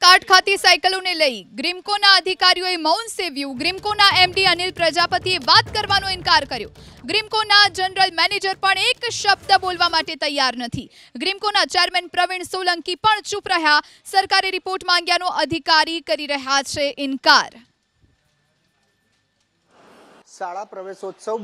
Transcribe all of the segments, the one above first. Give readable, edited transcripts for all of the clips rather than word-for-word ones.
Card ખાતી સાયકલોને લઈ ગ્રીમકોના અધિકારીઓએ મૌન સેવ્યું। ગ્રીમકોના એમડી અનિલ પ્રજાપતિએ વાત કરવાનો ઇનકાર કર્યો। ગ્રીમકોના જનરલ મેનેજર પણ એક શબ્દ બોલવા માટે તૈયાર નથી। ગ્રીમકોના ચેરમેન પ્રવીણ સોલંકી પણ ચૂપ રહ્યા। સરકારે રિપોર્ટ માંગ્યાનો અધિકારી કરી રહ્યા છે ઇનકાર। શાળા પ્રવેશોત્સવ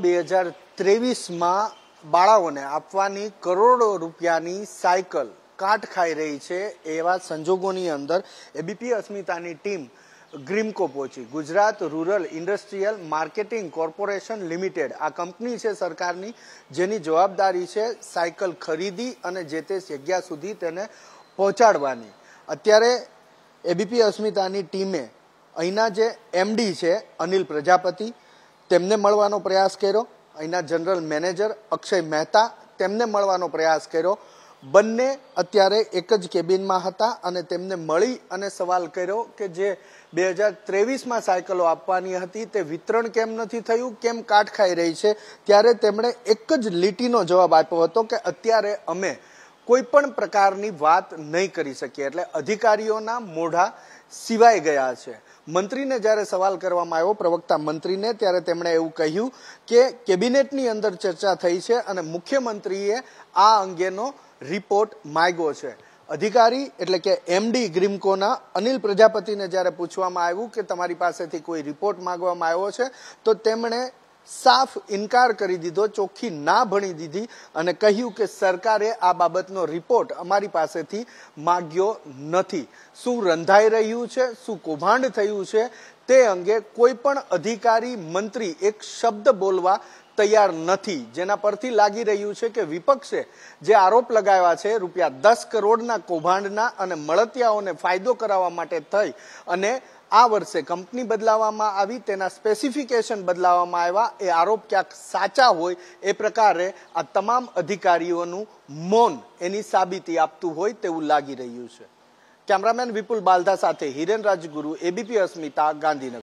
2023 બાળાઓને આપવાની કરોડો રૂપિયાની સાયકલ કાટ ખાઈ રહી છે। એવા સંજોગોની અંદર એબીપી અસ્મિતાની ટીમ ગ્રીમકો પહોંચી। Gujarat rural industrial marketing corporation limited આ કંપની છે સરકારની, જેની જવાબદારી છે સાયકલ ખરીદી અને જે તે જગ્યા સુધી તેને પહોંચાડવાની। અત્યારે એબીપી અસ્મિતાની ટીમે અહીંના જે એમડી છે અનિલ પ્રજાપતિ તેમને મળવાનો પ્રયાસ કર્યો। અહીંના જનરલ મેનેજર અક્ષય મહેતા તેમને મળવાનો પ્રયાસ કર્યો। બંને અત્યારે એક જ કેબિનમાં હતા અને તેમને મળી અને સવાલ કર્યો કે જે 2023 સાયકલો આપવાની હતી તે વિતરણ કેમ નથી થયું, કેમ કાટ ખાઈ રહી છે। ત્યારે તેમણે એક જ લીટીનો જવાબ આપ્યો હતો કે અત્યારે અમે કોઈ પણ પ્રકારની વાત નહીં કરી શકીએ। એટલે અધિકારીઓના મોઢા સિવાય ગયા છે। મંત્રીને જ્યારે સવાલ કરવામાં આવ્યો, પ્રવક્તા મંત્રીને, ત્યારે તેમણે એવું કહ્યું કે કેબિનેટની અંદર ચર્ચા થઈ છે અને મુખ્યમંત્રીએ આ અંગેનો રિપોર્ટ માંગ્યો છે। અધિકારી એટલે કે એમડી ગ્રીમકોના અનિલ પ્રજાપતિને જ્યારે પૂછવામાં આવ્યું કે તમારી પાસેથી કોઈ રિપોર્ટ માંગવામાં આવ્યો છે, તો તેમણે સાફ ઇનકાર કરી દીધો, ચોખ્ખી ના ભણી દીધી અને કહ્યું કે સરકારે આ બાબતનો રિપોર્ટ અમારી પાસેથી માંગ્યો નથી। શું રંધાઈ રહ્યું છે, શું કૌભાંડ થયું છે તે અંગે કોઈ પણ અધિકારી મંત્રી એક શબ્દ બોલવા તૈયાર નથી, જેના પરથી લાગી રહ્યું છે કે વિપક્ષે જે આરોપ લગાવ્યા છે ₹10 કરોડના કૌભાંડના અને મળતિયાઓને ફાયદો કરાવવા માટે થઈ અને આ વર્ષે કંપની બદલાવવામાં આવી, તેના સ્પેસિફિકેશન બદલાવવામાં આવ્યા, એ આરોપ ક્યાંક સાચા હોય એ પ્રકારે આ તમામ અધિકારીઓનું મૌન એની સાબિતી આપતું હોય તેવું લાગી રહ્યું છે। કેમેરામેન વિપુલ બાલધા સાથે હિરેન રાજગુરુ, એબીપી અસ્મિતા, ગાંધીનગર।